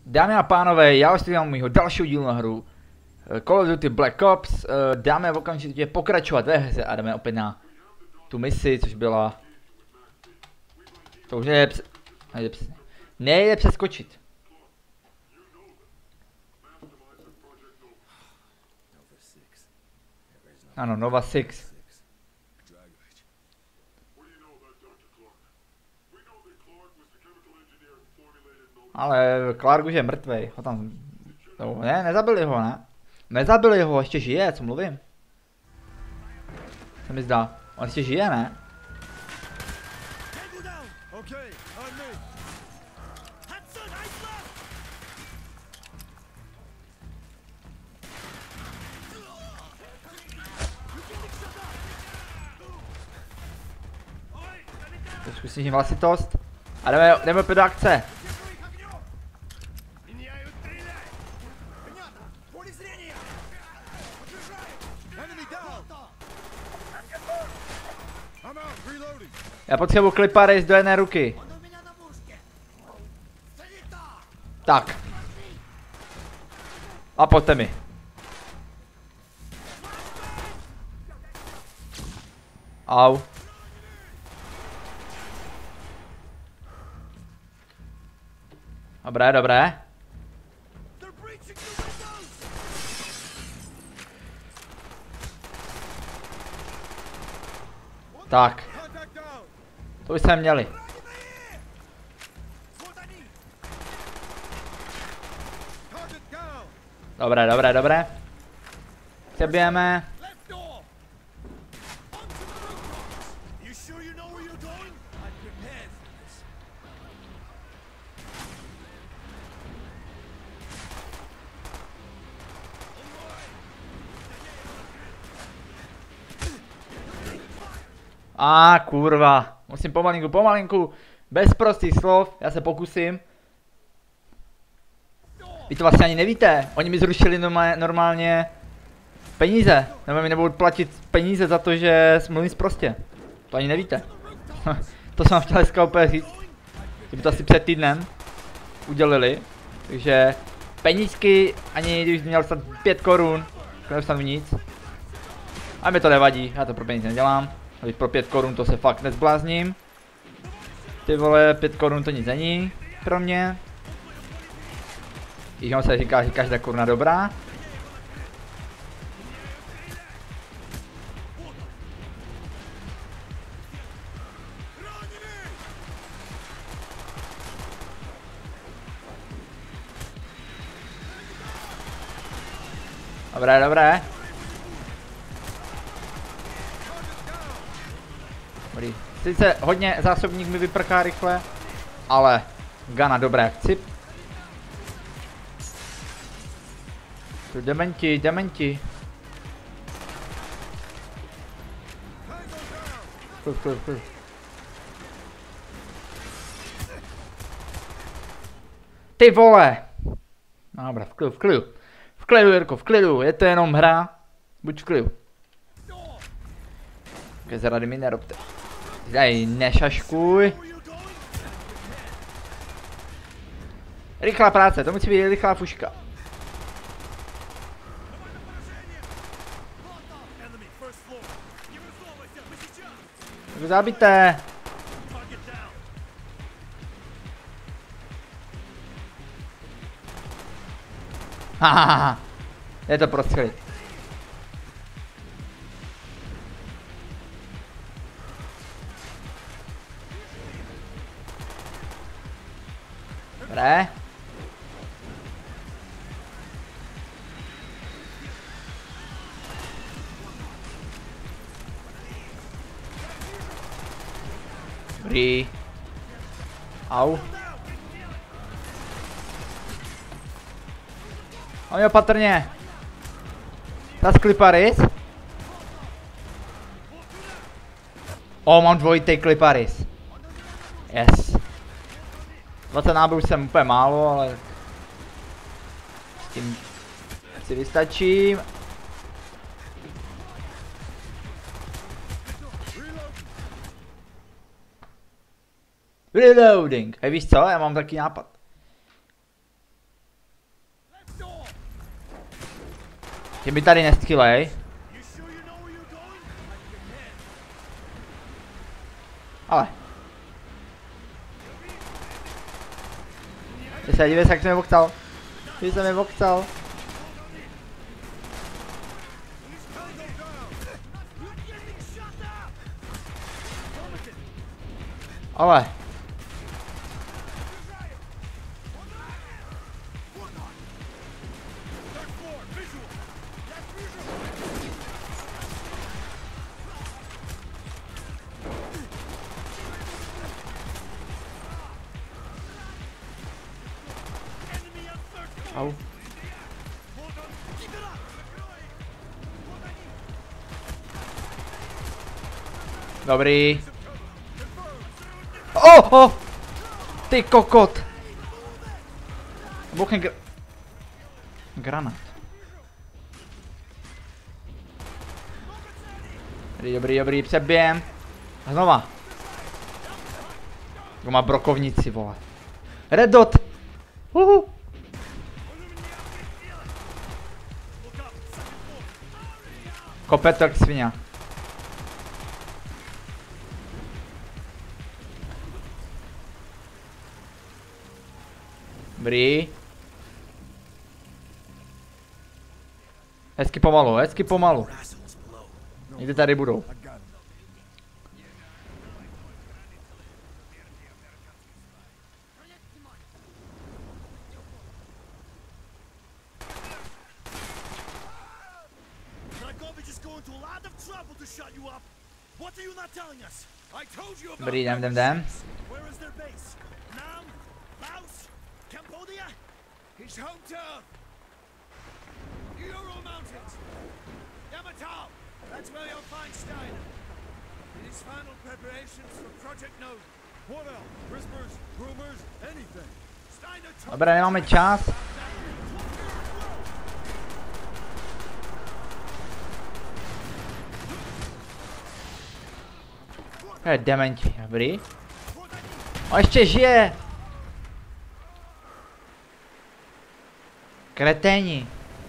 Dámy a pánové, já vás vítám mýho dalšího dílu na hru Call of Duty Black Ops. Dáme okamžitě pokračovat ve hře a jdeme opět na tu misi, což byla... To už nejde přeskočit. Ano, Nova 6. Ale Clark už je mrtvej, ho tam... Ne, nezabili ho, ne? Nezabili ho, ještě žije, co mluvím? Se mi zdá, on ještě žije, ne? Trošku snížím hlasitost. A jdeme opět do akce. Já potřebuji klipary do jedné ruky. Tak. A pojďte mi. Au. Dobré, dobré. Tak. To už jsme měli. Dobré, dobré, dobré. Přebijeme. Kurva. Musím pomalinku. Bez prostých slov, já se pokusím. Vy to vlastně ani nevíte. Oni mi zrušili normálně peníze. Nebo mi nebudou platit peníze za to, že mluvím sprostě. To ani nevíte. To jsem vám chtěl dneska úplně říct. Že by to asi před týdnem udělili. Takže penízky, ani když měl stát 5 korun, nedostanu nic. A mi to nevadí, já to pro peníze nedělám. A pro 5 korun to se fakt nezblázním. Ty vole, 5 korun to nic není pro mě. Když on se říká, že každá koruna dobrá. Dobré, dobré. Dobrý. Sice hodně zásobník mi vyprchá rychle, ale Gana dobré chci. Dementi. Ty vole! Dobrá, v klidu. V klidu, Jirko, v klidu, je to jenom hra. Buď v klidu. Zrady mi nerobte. Daj, nešaškuj. Rychlá práce, to musí být rychlá fuška. Zabité. Hahaha. Je to prostřelit. Dobré. Dobrý. Au. On je opatrně. Tas Cliparis. Mám dvojitý Cliparis. Yes. 20 nábojů jsem úplně málo, ale s tím si vystačím. Reloading. Hej, víš co? Já mám taky nápad. Že by tady nestřílej. Ale. Dívej se, jak jsem mi vokcal. Dívej se mi vokcal. Ale. Au. Dobrý. Oh! Ty kokot! Bouchne granát. Dobrý, přeběm. A znova. Kdo má brokovnici, vole. Red dot! Kope to jak svině. Dobrý. Hezky pomalu. Někde tady budou. Dobrý, jdem. His home turf! The Ural Mountains! Yamato! That's where you'll find Steiner. In his final preparations for Project Nova. What else? Whispers, rumors, anything. Steiner told Dobré, nemáme čas. Dementi, dobrý. A ještě žije! Kreténi.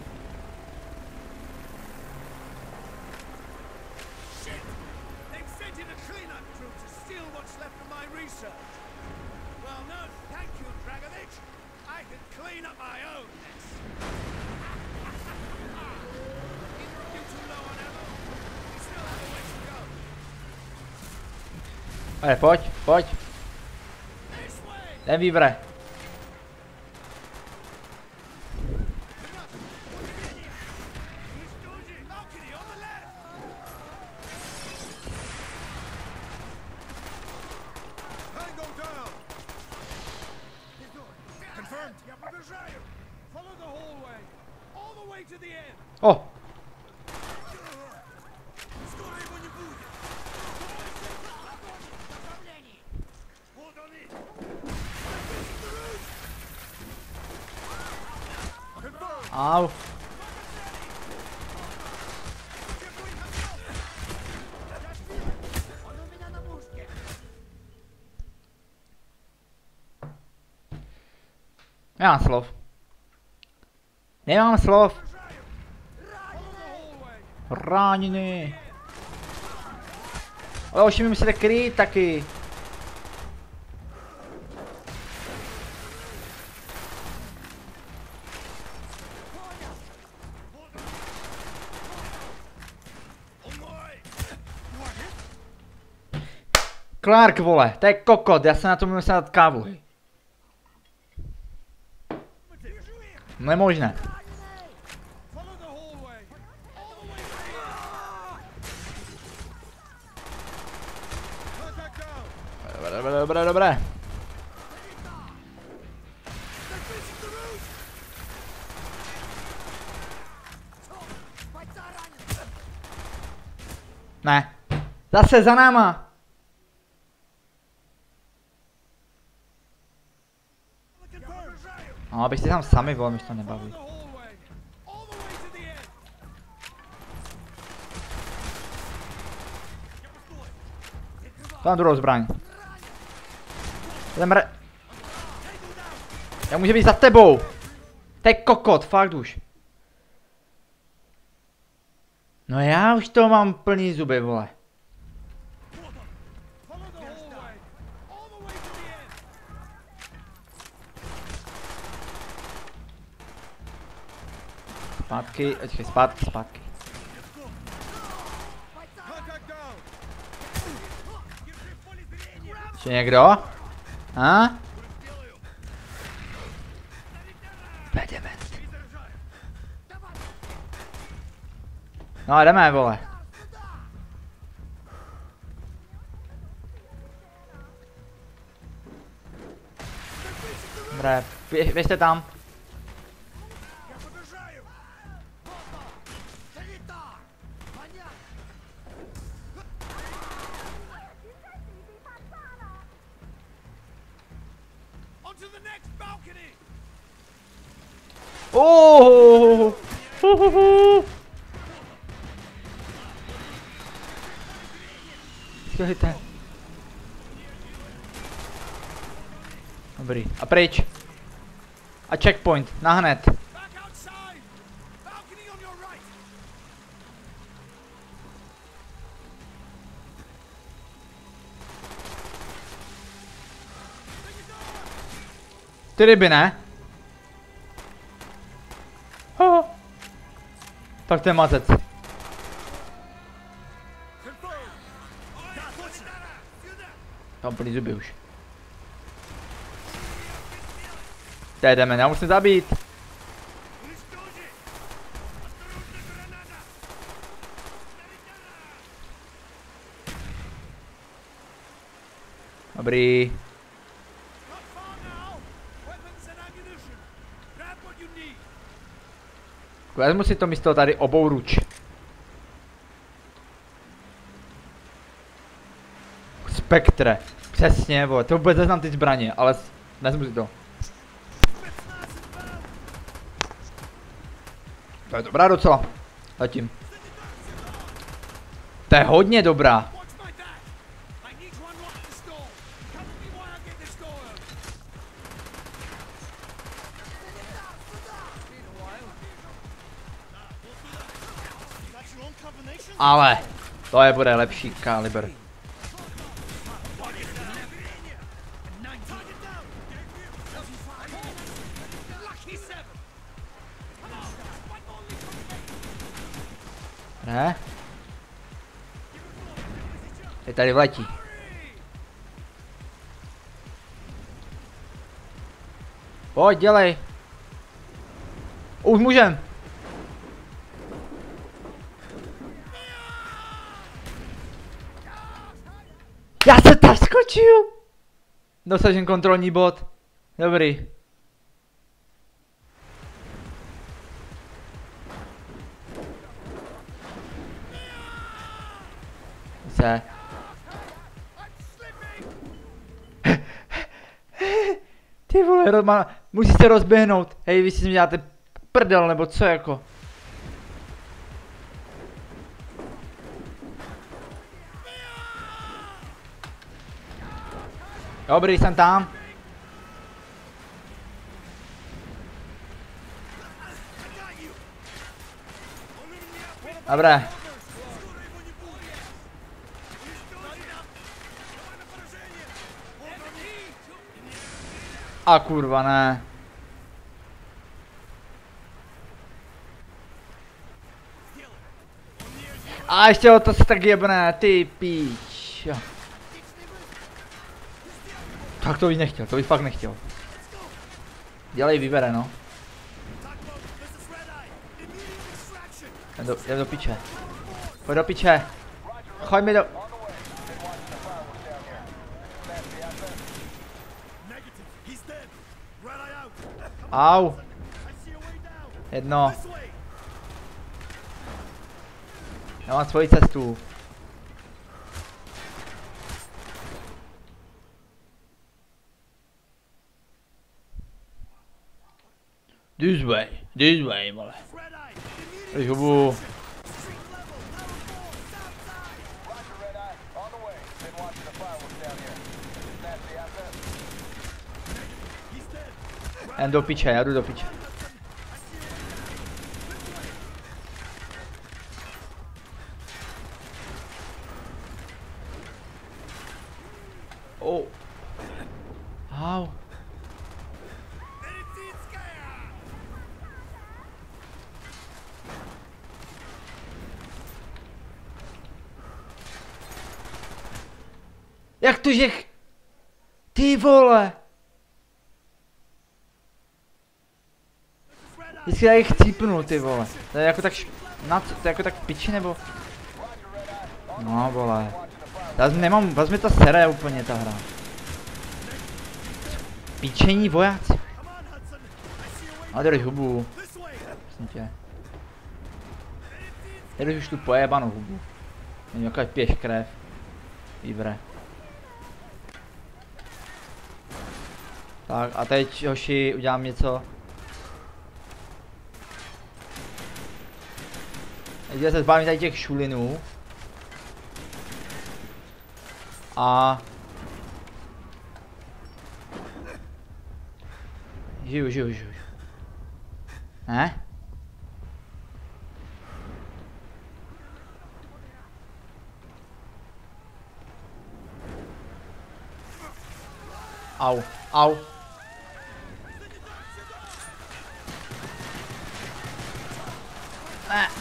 Ale pojď. Jdem vývre. Oh. Au. Nemám slov. Ráněný. Ale už mi musíte kryt taky. Clark, vole, to je kokot, já se na to musím dát kávu. Nemožné. Dobré. Ne. Zase za náma. No, abyste tam sami, vole, mi to nebaví. Tam druhou zbraň. Já může být za tebou. To je kokot, fakt už. No já už to mám plný zuby, vole. Follow the hallway. All the way to the end. Zpátky, zpátky, zpátky. Contact down. Ještě někdo? A? Jdeme. No jdeme, vole. Dobré, běžte tam. Onto the next balcony. Oh! Skvělé. Dobrý. A pryč. A checkpoint. Nahned. Back outside. Balcony on your right. Ty ryby, ne? Oh. Tak to je mazec. Tam plný zuby už. Teď jdeme, já musím zabít. Dobrý. Not far now. Weapons and ammunition. Grab what you need. Vezmu si to místo tady obouruč. Spektre. Přesně, vole, to vůbec neznám ty zbraně, ale vezmu si to. To je dobrá docela. Zatím. To je hodně dobrá. Watch my back. I need to unlock the store. Cover me while I get this door open. That's your own combination? Ale to je bude lepší kaliber. Ne? Je tady vletí. Pojď, dělej. Už můžem. Já se tam skočil. Dosažen kontrolní bod. Dobrý. Se. Ty vole, Roman, musíš se rozběhnout. Hej, vy si mi děláte prdel, nebo co jako? Dobrý, jsem tam. Dobré. A kurva, ne. A ještě o to se tak jebne, ty píč. Tak to bych nechtěl, to bych fakt nechtěl. Dělej, vybere, no. Jdem do piče. Pojď do piče. Choď mi do... Au. Jedno. Já mám svoji cestu. This way, vole. Hubu. Jen do piče, já jdu do piče. Jak to, že... Ty vole! Vždycky já jich chcípnu, ty vole. To je jako tak to je jako tak piči, nebo... No vole. Já nemám, vezmi ta sere úplně ta hra. Píčení vojáci. A drž hubu. Prosím tě. Drž už tu pojebanou hubu. Není jaká pěš krev. Výbre. Tak a teď hoši udělám něco. Teď se zbavím tady těch šulinů. A... Žiju. Ne? Au. Ne.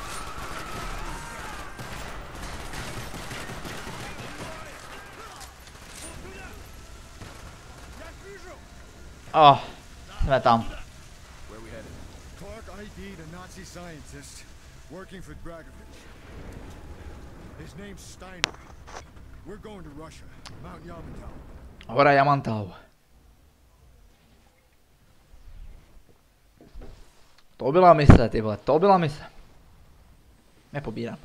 Oh, jsme tam. Clark ID'd a Nazi scientist working for Dragovich. His name's Steiner. We're going to Russia, Mount Yamantau. Hora Yamantau. To byla mise, ty vole, to byla mise. Nepobírám.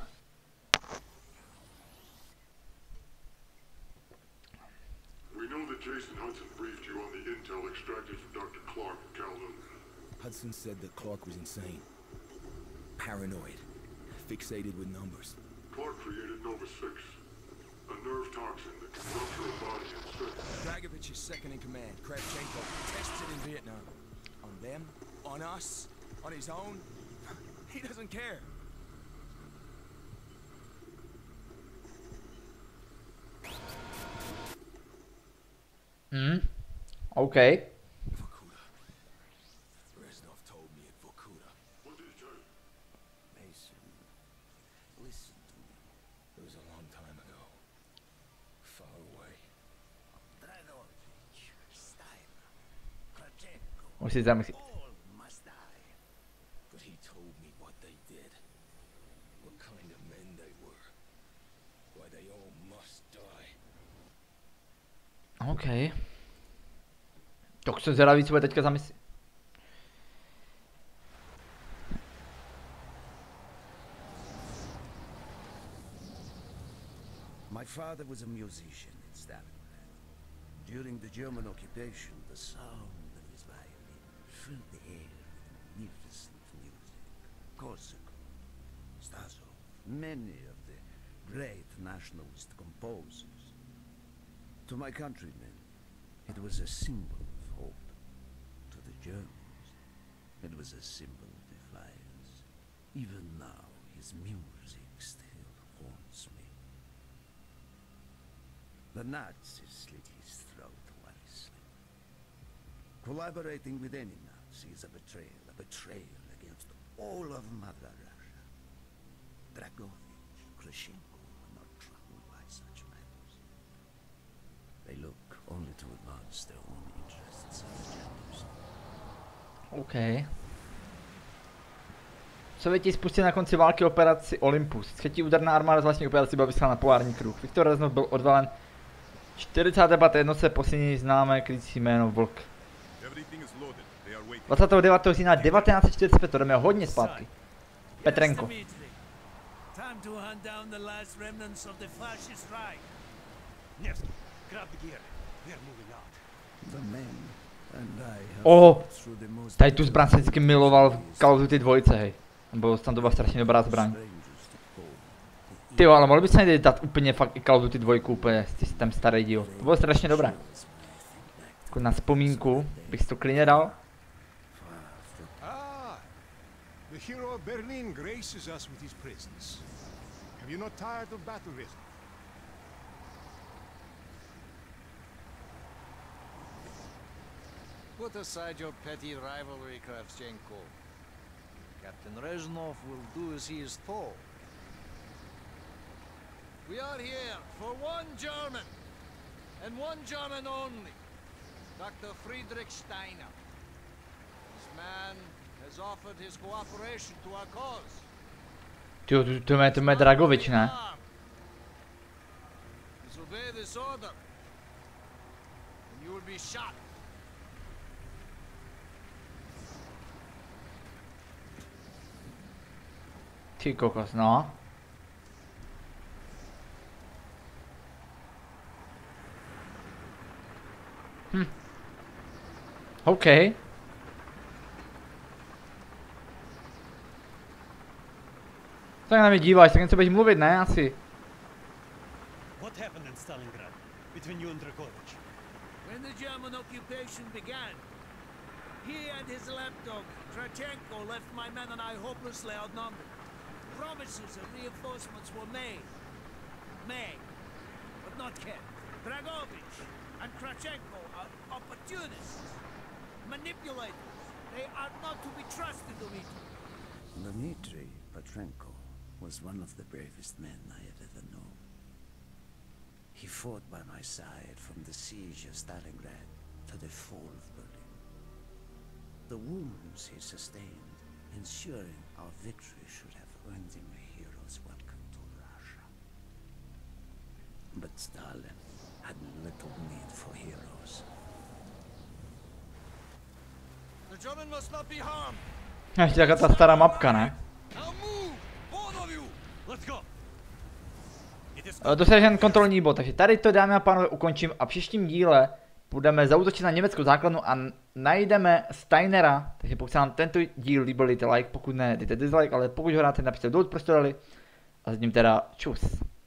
We know that Jason Hudson briefed you on the intel extracted from Dr. Clark in Kowloon. Hudson said that Clark was insane. Paranoid. Fixated with numbers. Clark created Nova 6, a nerve toxin that can rupture a body in seconds. Dragovich's second in command, Kravchenko, tested in Vietnam. On them, on us, on his own. He doesn't care. OK. Vorkuta. Reznov told me at Vorkuta. What did he tell you? Mason, listen to me. It was a long time ago. Far away. Dragovich, Steiner, Kravchenko, Už si zamyslí. all must die. But he told me what they did. What kind of men they were. Why they all must die. OK. Tak jsem zvědavý, co bude teďka za misi. My father was a musician in Stalingrad. During the German occupation, the sound of his violin filled the air with magnificent music. Korsakov, Stasov, many of the great nationalist composers. To my countrymen, it was a symbol of hope. To the Germans, it was a symbol of defiance. Even now, his music still haunts me. The Nazis slit his throat while he slept. Collaborating with any Nazi is a betrayal against all of Mother Russia. Dragovich, Kravchenko are not troubled by such matters. They look only to advance their own interests and agendas. OK. Sověti spustili na konci války operaci Olympus. Třetí úderná armáda z vlastní operaci byla vyslána na polární kruh. Viktor Reznov byl odvalen 45. jednotce, poslední známé krycí jméno Vlk. 29. října 1945, to jdeme hodně zpátky. Petrenko. Time to hunt down the last remnants of the fascist Reich. Yes, grab the gear. They're moving out. The men and I have Oh, fought through the most tady tu zbraň jsem vždycky miloval v Call of Duty 2, hej. Tam to byla strašně dobrá zbraň. Ty jo, ale mohl bys někdy dát úplně fakt i Call of Duty 2 úplně, ten starý díl. To bylo strašně dobré. Jako na vzpomínku bych si to klidně dal. The hero of Berlin graces us with his presence. Have you not tired of battle, Reznov? Put aside your petty rivalry, Kravchenko. Captain Reznov will do as he is told. We are here for one German, And one German only, Dr. Friedrich Steiner. This man has offered his cooperation to our cause. Tyjo, to je Dragovič, ne? Disobey this order, and you will be shot. Ty kokos, no. OK. Tak na mě díváš, tak něco budeš mluvit, ne? Asi. What happened in Stalingrad between you and Dragovich? When the German occupation began, he and his lapdog, Trachenko, left my men and I hopelessly outnumbered. Promises of reinforcements were made, but not kept. Dragovich and Trachenko are opportunists, manipulators. They are not to be trusted, Dmitri. Dmitri Petrenko was one of the bravest men I have ever known. He fought by my side from the siege of Stalingrad to the fall of Berlin. The wounds he sustained, ensuring our victory, should have earned him a hero's welcome to Russia. But Stalin had little need for heroes. The German must not be harmed. Ještě taká ta stará mapka, ne? Now move, both of you. Let's go. Dosažen kontrolní bod, takže tady to, dámy a pánové, ukončím a v příštím díle budeme zaútočit na německou základnu a najdeme Steinera. Takže pokud se vám tento díl líbil, dejte like, pokud ne, dejte dislike, ale pokud ho ráte, napište důvod, proč to dali. A s ním teda čus.